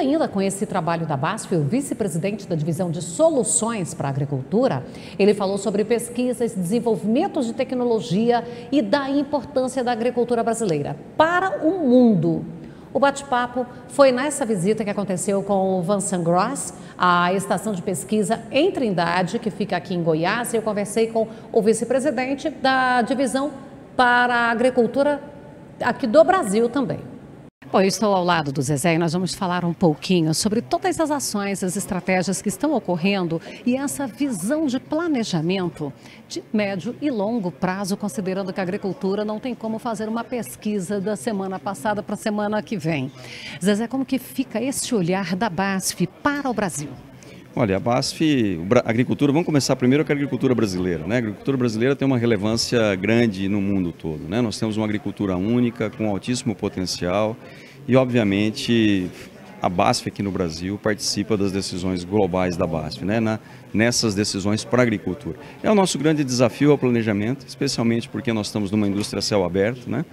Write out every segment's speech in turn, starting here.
ainda com esse trabalho da BASF, o vice-presidente da Divisão de Soluções para a Agricultura, ele falou sobre pesquisas, desenvolvimentos de tecnologia e da importância da agricultura brasileira para o mundo. O bate-papo foi nessa visita que aconteceu com o Vansan Gross, a estação de pesquisa em Trindade, que fica aqui em Goiás, e eu conversei com o vice-presidente da Divisão para a Agricultura aqui do Brasil também. Bom, eu estou ao lado do Zezé e nós vamos falar um pouquinho sobre todas as ações, as estratégias que estão ocorrendo e essa visão de planejamento de médio e longo prazo, considerando que a agricultura não tem como fazer uma pesquisa da semana passada para a semana que vem. Zezé, como que fica esse olhar da BASF para o Brasil? Olha, a BASF, a agricultura, vamos começar primeiro com a agricultura brasileira, né? A agricultura brasileira tem uma relevância grande no mundo todo, né? Nós temos uma agricultura única, com altíssimo potencial e, obviamente, a BASF aqui no Brasil participa das decisões globais da BASF, né? Nessas decisões para a agricultura. É o nosso grande desafio ao planejamento, especialmente porque nós estamos numa indústria a céu aberto, né?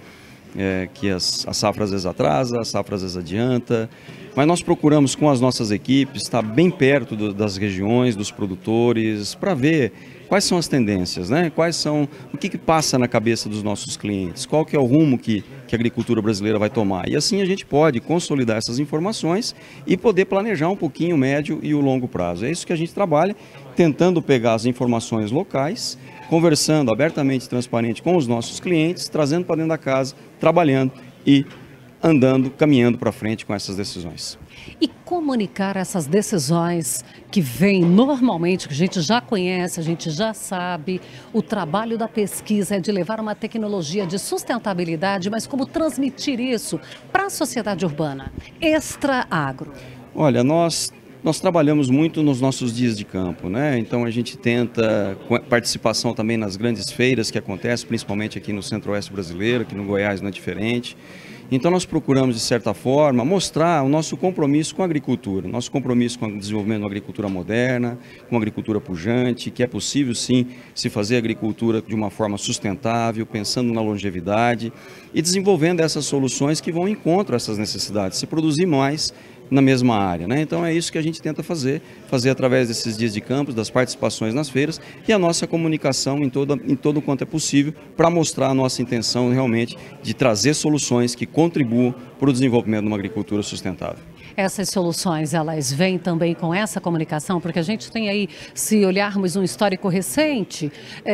Que as safras às vezes atrasa, as safras às vezes adianta, mas nós procuramos com as nossas equipes estar bem perto das regiões, dos produtores, para ver quais são as tendências, né? O que passa na cabeça dos nossos clientes, qual que é o rumo que a agricultura brasileira vai tomar. E assim a gente pode consolidar essas informações e poder planejar um pouquinho o médio e o longo prazo. É isso que a gente trabalha, tentando pegar as informações locais, conversando abertamente e transparente com os nossos clientes, trazendo para dentro da casa, trabalhando e andando, caminhando para frente com essas decisões. E comunicar essas decisões que vêm normalmente, que a gente já conhece, a gente já sabe, o trabalho da pesquisa é de levar uma tecnologia de sustentabilidade, mas como transmitir isso para a sociedade urbana? Extra Agro. Olha, nós trabalhamos muito nos nossos dias de campo, né? Então a gente tenta participação também nas grandes feiras que acontecem, principalmente aqui no Centro-Oeste brasileiro, aqui no Goiás não é diferente. Então nós procuramos, de certa forma, mostrar o nosso compromisso com a agricultura, nosso compromisso com o desenvolvimento de uma agricultura moderna, com uma agricultura pujante, que é possível sim se fazer agricultura de uma forma sustentável, pensando na longevidade e desenvolvendo essas soluções que vão ao encontro a essas necessidades, se produzir mais na mesma área, né? Então é isso que a gente tenta fazer através desses dias de campo, das participações nas feiras e a nossa comunicação em todo quanto é possível para mostrar a nossa intenção realmente de trazer soluções que contribuam para o desenvolvimento de uma agricultura sustentável. Essas soluções, elas vêm também com essa comunicação, porque a gente tem aí, se olharmos um histórico recente,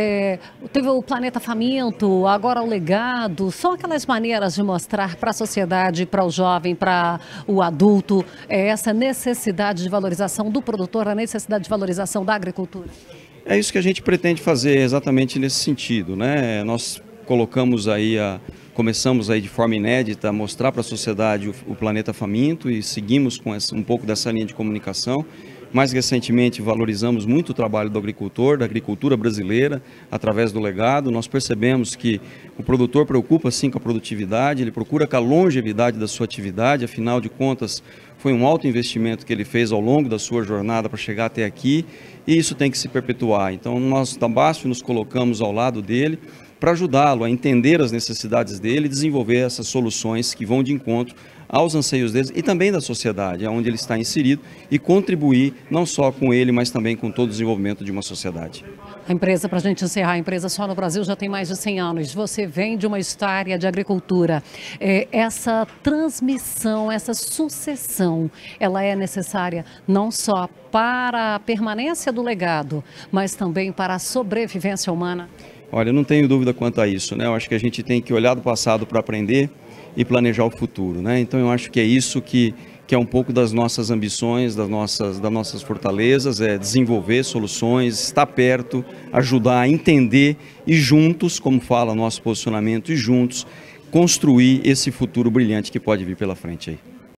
teve o Planeta Faminto, agora o Legado, são aquelas maneiras de mostrar para a sociedade, para o jovem, para o adulto, essa necessidade de valorização do produtor, a necessidade de valorização da agricultura. É isso que a gente pretende fazer exatamente nesse sentido, né? Nós começamos aí de forma inédita a mostrar para a sociedade o Planeta Faminto e seguimos com um pouco dessa linha de comunicação. Mais recentemente valorizamos muito o trabalho do agricultor, da agricultura brasileira, através do Legado. Nós percebemos que o produtor preocupa sim com a produtividade, ele procura com a longevidade da sua atividade, afinal de contas foi um alto investimento que ele fez ao longo da sua jornada para chegar até aqui e isso tem que se perpetuar. Então nós da BASF nos colocamos ao lado dele para ajudá-lo a entender as necessidades dele e desenvolver essas soluções que vão de encontro aos anseios deles e também da sociedade, onde ele está inserido e contribuir não só com ele, mas também com todo o desenvolvimento de uma sociedade. A empresa, para a gente encerrar, a empresa só no Brasil já tem mais de 100 anos. Você vem de uma história de agricultura. Essa transmissão, essa sucessão, ela é necessária não só para a permanência do legado, mas também para a sobrevivência humana? Olha, eu não tenho dúvida quanto a isso, né? Eu acho que a gente tem que olhar do passado para aprender e planejar o futuro, né? Então eu acho que é isso que é um pouco das nossas ambições, das nossas fortalezas, é desenvolver soluções, estar perto, ajudar a entender e juntos, como fala nosso posicionamento, e juntos construir esse futuro brilhante que pode vir pela frente aí.